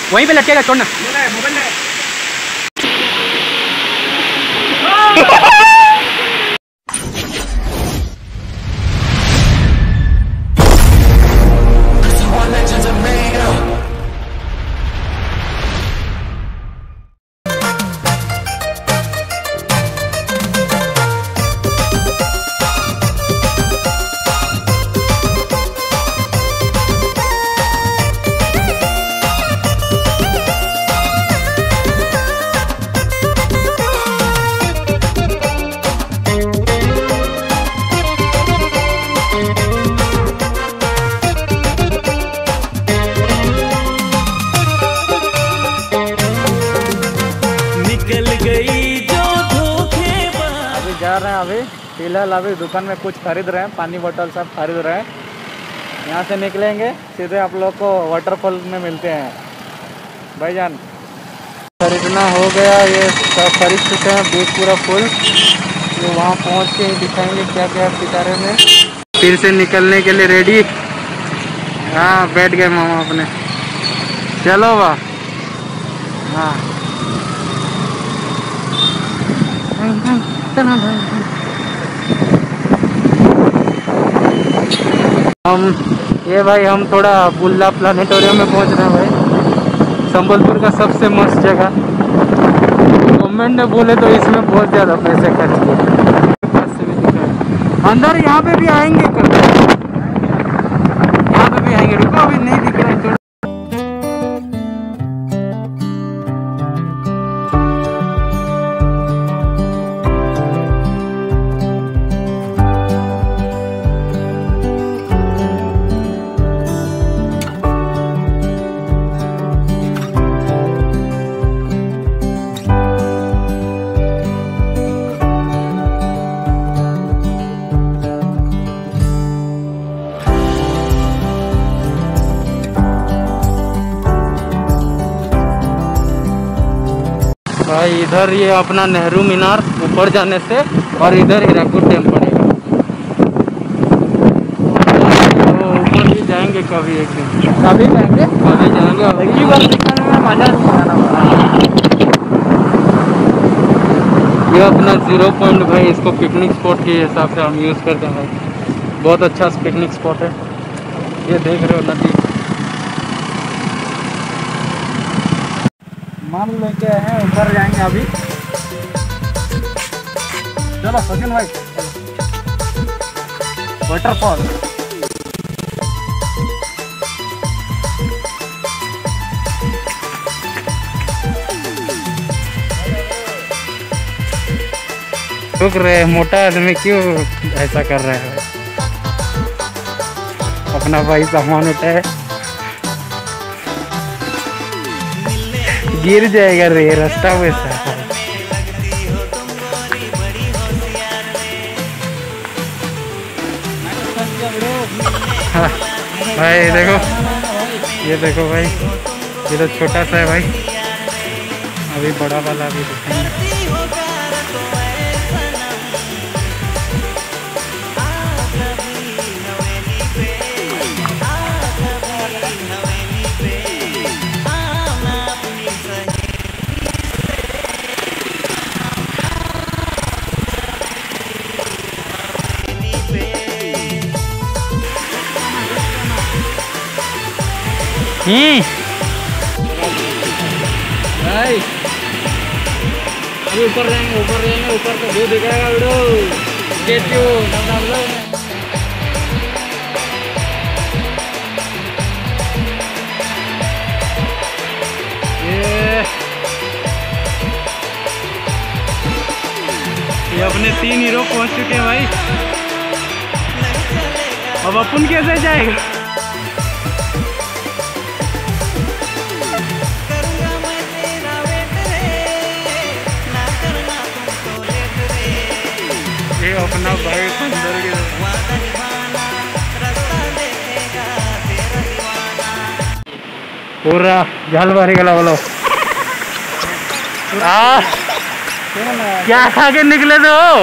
वहीं पे लटकेगा, छोड़ना। जा रहे हैं अभी फिलहाल, अभी दुकान में कुछ खरीद रहे हैं, पानी बोतल सब खरीद रहे हैं। यहाँ से निकलेंगे सीधे आप लोग को वाटरफॉल में मिलते हैं भाईजान। खरीदना हो गया, ये सब खरीद चुके हैं, बैग पूरा फुल। ये वहाँ पहुँच के दिखाएंगे क्या क्या सितारे में। फिर से निकलने के लिए रेडी। हाँ बैठ गए मामा अपने, चलो वाह। हाँ हम ये भाई हम थोड़ा बुल्ला प्लानिटोरियम में पहुंच रहे हैं भाई, संबलपुर का सबसे मस्त जगह। गवर्नमेंट ने बोले तो इसमें बहुत ज़्यादा पैसे खर्च किए। पास से भी दिखा अंदर, यहाँ पे भी आएंगे कभी, यहाँ पे भी आएंगे। रुको अभी नहीं दिख रहा है। भाई इधर ये अपना नेहरू मीनार ऊपर जाने से, और इधर हीराकुद डैम पड़ेगा। तो ऊपर भी जाएंगे कभी एक दिन, कभी जाएंगे एक ही बार दिखाने में मजा नहीं आना। ये अपना 0 पॉइंट भाई, इसको पिकनिक स्पॉट के हिसाब से हम यूज़ करते हैं भाई। बहुत अच्छा पिकनिक स्पॉट है। ये देख रहे हो नदी, मान लेके आए हैं, ऊपर जाएंगे अभी। चलो सचिन भाई, वाटरफॉल। रुक रहे, मोटा आदमी क्यों ऐसा कर रहे हैं? अपना भाई सामान उठाए, गिर जाएगा रे, रास्ता वैसा है। हाँ, भाई देखो, ये देखो भाई, ये तो छोटा सा है भाई, अभी बड़ा वाला भी दिखाएंगे। भाई अभी ऊपर जाएंगे, ऊपर का व्यू दिखाएगा वीडियो। ये अपने 3 हीरो पहुंच चुके हैं भाई। अब अपन कैसे जाएगा? ये अपना भाई अंदर के पूरा झाल मारी गला बोलो। क्या खा के निकले थे हो?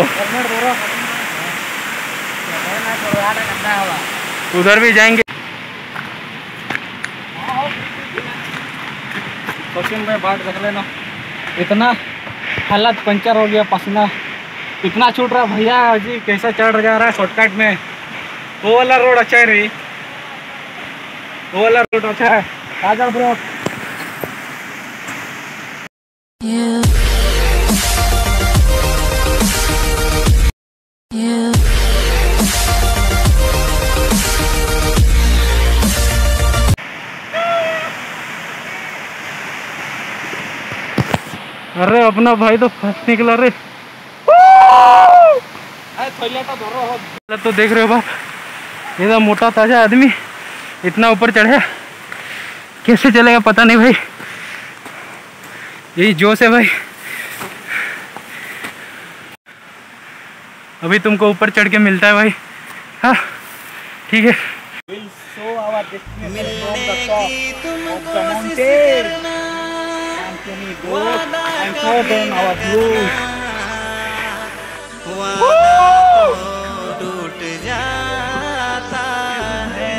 उधर भी जाएंगे। कोचिन में बाट देख लेना, इतना हालत पंचर हो गया, पसीना इतना छूट रहा भैया जी, कैसा चढ़ जा रहा है शॉर्टकट में। वो वाला रोड अच्छा है रे, वो वाला रोड अच्छा है। आ जाओ ब्रो। अरे अपना भाई तो फर्स्ट निकला रे। तो देख रहे हो बाप, इतना मोटा ताजा आदमी इतना ऊपर चढ़े, कैसे चलेगा पता नहीं भाई। यही जोश है भाई। अभी तुमको ऊपर चढ़ के मिलता है भाई। हाँ ठीक है। टूट जाता है।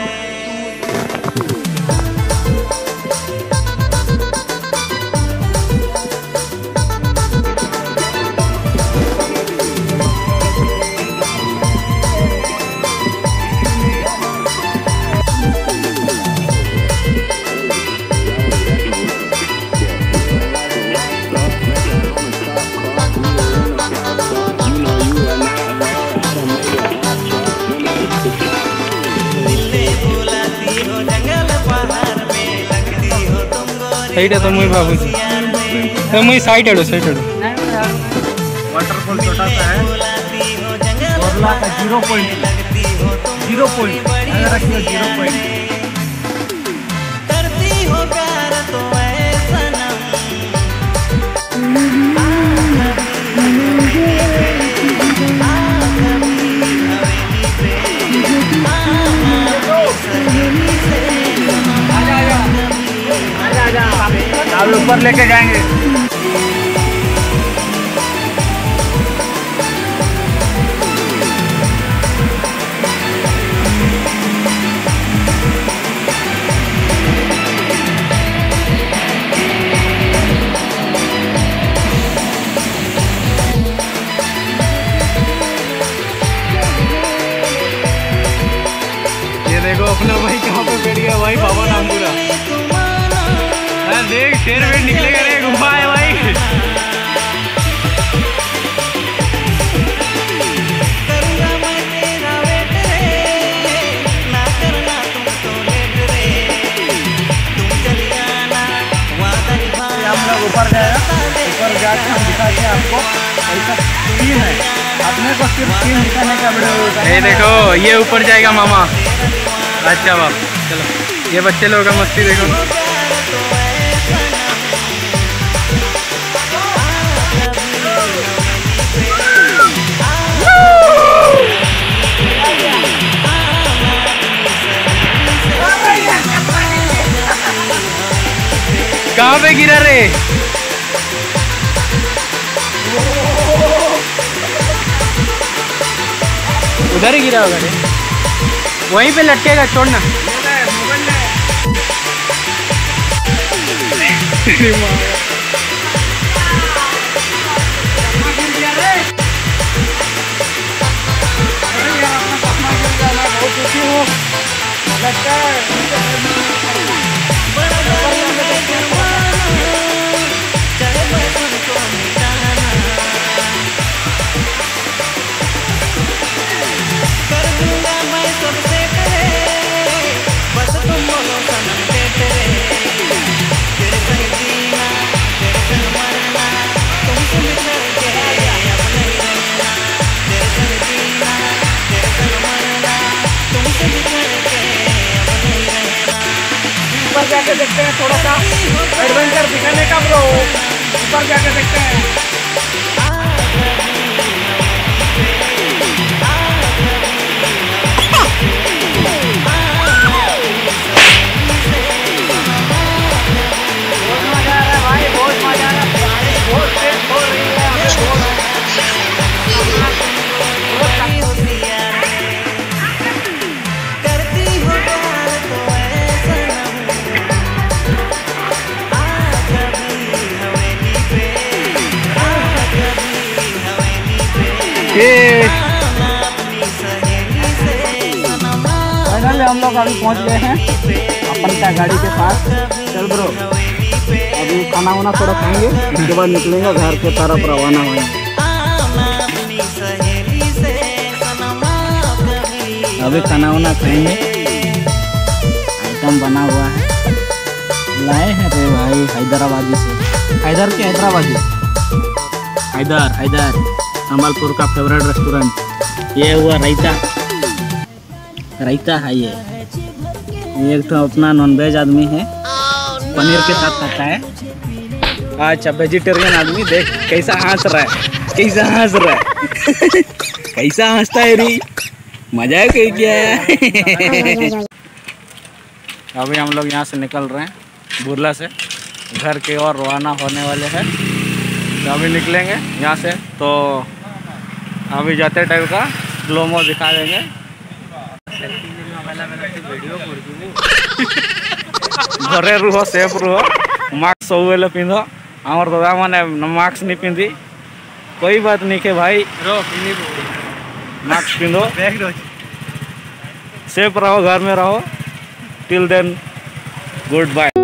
साइड है तो मुझे बाबू जी तो मुझे साइड हेडो साइड हेडो। वाटरफॉल छोटा सा है, बोरला का 0 पॉइंट अगर रखिए 0 पॉइंट। करती हो प्यार तो ऐसा आप ऊपर लेके जाएंगे। ये देखो अपना भाई कहाँ पे बैठ गया भाई, बाबा नामपुरा। देख शेर वेट निकलेगा रे, गुफा है भाई। करूँगा मैं तेरा वेट रे, ना करना तुम तो लेट रे, तुम चली जाना वादा निभाना। हम लोग ऊपर जाएगा, ऊपर जाके हम दिखाते हैं आपको। ऐसा सीन है, अपने को सिर्फ सीन दिखाने का वीडियो। ये देखो ये ऊपर जाएगा मामा। अच्छा बाप चलो, ये बच्चे लोगों का मस्ती देखो। कहाँ पे गिरा रे? उधर ही गिरा होगा रे, वहीं पे लटकेगा, छोड़ना। जाके देखते हैं, थोड़ा सा एडवेंचर दिखाने का ब्रो। ऊपर जाके देखते हैं। बहुत मजा आ रहा है भाई, बहुत मजा आ रहा है। बहुत तेज हो रही है, करती हो प्यार तो ऐसा फाइनली हम लोग अभी पहुंच गए हैं अपन का गाड़ी के पास। चल ब्रो, अभी खाना वाना थोड़ा खाएंगे, उसके बाद निकलेंगे घर के तरफ रवाना होंगे। अभी खाना वाना खाएंगे, आइटम बना हुआ है, लाए हैं रे भाई हैदराबादी से। हैदर के हैदराबादी, हैदर संबलपुर का फेवरेट रेस्टोरेंट। ये हुआ रायता है। ये एक तो अपना नॉनवेज आदमी है, पनीर के साथ खाता है। अच्छा वेजिटेरियन आदमी, देख कैसा हंस रहा है, कैसा हंसता है री, मजा है क्या। अभी हम लोग यहाँ से निकल रहे हैं बुरला से, घर के और रवाना होने वाले हैं। तो अभी निकलेंगे यहाँ से, तो अभी जाते टाइम का स्लोमो दिखा देंगे। घरे रुहो, सेफ रुहो, मास्क सब पिंधो। हमार दादा मैंने मास्क नहीं पिंधी, कोई बात नहीं के भाई, मास्क पिंधो, सेफ रहो, घर में रहो। Till then good bye.